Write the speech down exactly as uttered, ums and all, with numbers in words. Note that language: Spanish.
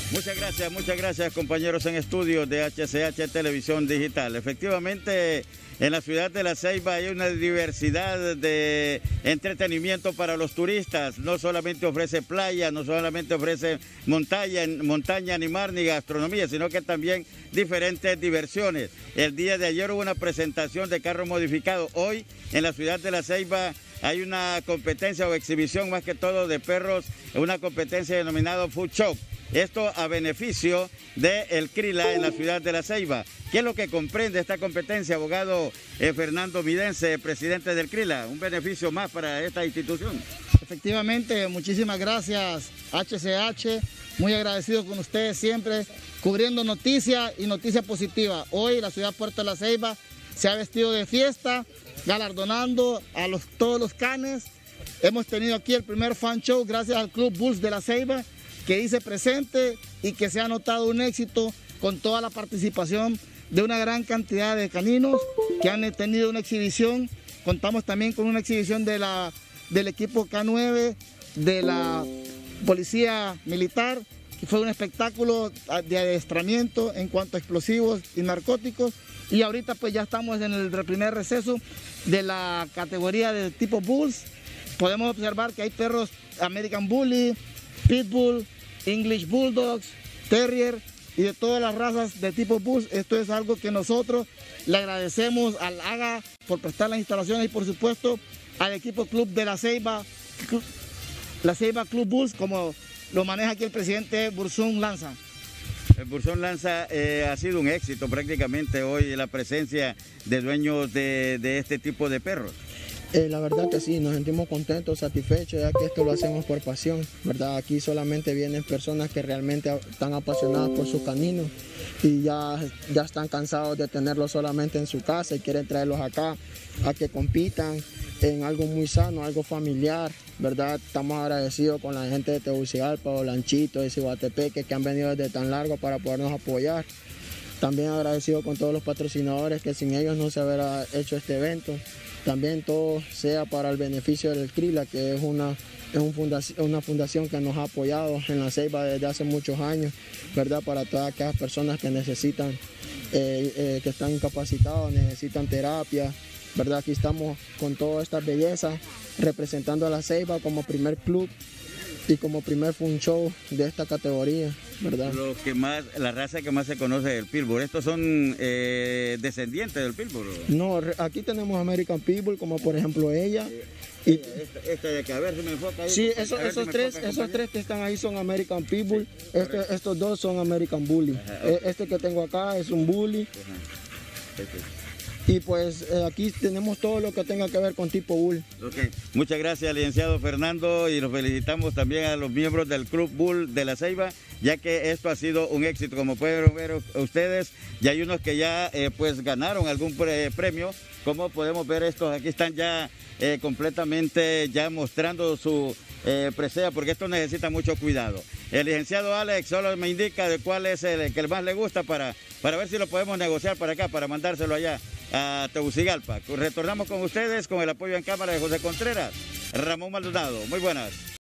Muchas gracias, muchas gracias compañeros en estudios de H C H Televisión Digital. Efectivamente, en la ciudad de La Ceiba hay una diversidad de entretenimiento para los turistas. No solamente ofrece playa, no solamente ofrece montaña, montaña ni mar, ni gastronomía, sino que también diferentes diversiones. El día de ayer hubo una presentación de carros modificados. Hoy en la ciudad de La Ceiba hay una competencia o exhibición más que todo de perros, una competencia denominada Food Show. Esto a beneficio del CRILA en la ciudad de La Ceiba. ¿Qué es lo que comprende esta competencia, abogado eh, Fernando Midense, presidente del CRILA? Un beneficio más para esta institución. Efectivamente, muchísimas gracias H C H, muy agradecido con ustedes siempre, cubriendo noticias y noticias positivas. Hoy la ciudad Puerto de La Ceiba se ha vestido de fiesta, galardonando a los, todos los canes. Hemos tenido aquí el primer fan show gracias al Club Bulls de La Ceiba, que hice presente y que se ha notado un éxito con toda la participación de una gran cantidad de caninos que han tenido una exhibición. Contamos también con una exhibición de la, del equipo K nueve, de la Policía Militar, que fue un espectáculo de adiestramiento en cuanto a explosivos y narcóticos. Y ahorita pues ya estamos en el primer receso de la categoría de tipo Bulls. Podemos observar que hay perros American Bully, Pitbull, English Bulldogs, Terrier y de todas las razas de tipo Bulls. Esto es algo que nosotros le agradecemos al A G A por prestar las instalaciones y por supuesto al equipo Club de La Ceiba, La Ceiba Club Bulls, como lo maneja aquí el presidente Burzón Lanza. El Burzón Lanza eh, ha sido un éxito prácticamente hoy la presencia de dueños de, de este tipo de perros. Eh, la verdad que sí, nos sentimos contentos, satisfechos, ya que esto lo hacemos por pasión, ¿verdad? Aquí solamente vienen personas que realmente están apasionadas por sus caninos y ya, ya están cansados de tenerlos solamente en su casa y quieren traerlos acá a que compitan en algo muy sano, algo familiar, ¿verdad? Estamos agradecidos con la gente de Tegucigalpa, Olanchito, de Ciguatepeque, que han venido desde tan largo para podernos apoyar. También agradecido con todos los patrocinadores, que sin ellos no se hubiera hecho este evento. También todo sea para el beneficio del CRILA, que es una, es un fundación, una fundación que nos ha apoyado en La Ceiba desde hace muchos años, ¿verdad? Para todas aquellas personas que necesitan, eh, eh, que están incapacitados, necesitan terapia, ¿verdad? Aquí estamos con toda esta belleza, representando a La Ceiba como primer club y como primer fun show de esta categoría, ¿verdad? Lo que más, la raza que más se conoce es el Pitbull. ¿Estos son eh, descendientes del Pitbull? No, aquí tenemos American Pitbull, como por ejemplo ella. Y esta, esta de aquí, a ver si me enfoca ahí. Sí, eso, esos, si tres, enfoca, esos tres que están ahí son American Pitbull, sí, este, estos dos son American Bully. Ajá, okay. Este que tengo acá es un Bully. Ajá. Este. Y pues eh, aquí tenemos todo lo que tenga que ver con tipo Bull. Okay. Muchas gracias, licenciado Fernando, y los felicitamos también a los miembros del Club Bull de La Ceiba, ya que esto ha sido un éxito. Como pueden ver ustedes, ya hay unos que ya eh, pues ganaron algún pre premio. Como podemos ver, estos aquí están ya eh, completamente ya mostrando su eh, presea, porque esto necesita mucho cuidado. El licenciado Alex solo me indica de cuál es el que más le gusta para, para ver si lo podemos negociar para acá, para mandárselo allá a Tegucigalpa. Retornamos con ustedes con el apoyo en cámara de José Contreras, Ramón Maldonado. Muy buenas.